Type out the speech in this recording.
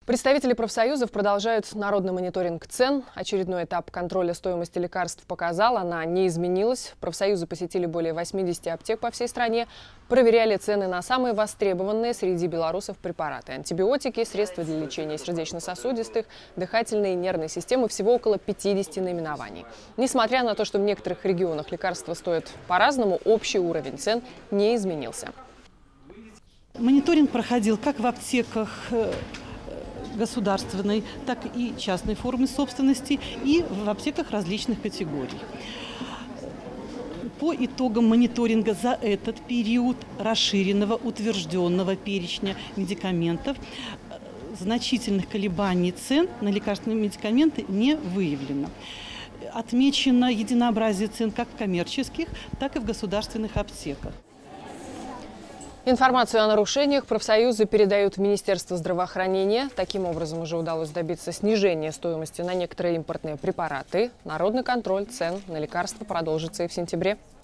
Представители профсоюзов продолжают народный мониторинг цен. Очередной этап контроля стоимости лекарств показал, она не изменилась. Профсоюзы посетили более 80 аптек по всей стране, проверяли цены на самые востребованные среди белорусов препараты. Антибиотики, средства для лечения сердечно-сосудистых, дыхательной и нервной системы, всего около 50 наименований. Несмотря на то, что в некоторых регионах лекарства стоят по-разному, общий уровень цен не изменился. Мониторинг проходил как в аптеках государственной, так и частной формы собственности и в аптеках различных категорий. По итогам мониторинга за этот период расширенного утвержденного перечня медикаментов значительных колебаний цен на лекарственные медикаменты не выявлено. Отмечено единообразие цен как в коммерческих, так и в государственных аптеках. Информацию о нарушениях профсоюзы передают в Министерство здравоохранения. Таким образом, уже удалось добиться снижения стоимости на некоторые импортные препараты. Народный контроль цен на лекарства продолжится и в сентябре.